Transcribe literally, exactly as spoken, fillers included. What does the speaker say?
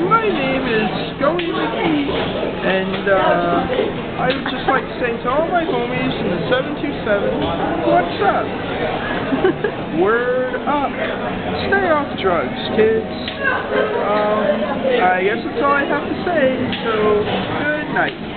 My name is Scully McGee, and uh, I would just like to say to all my homies in the seven two seven, what's up? Word up. Stay off drugs, kids. Um, I guess that's all I have to say, so good night.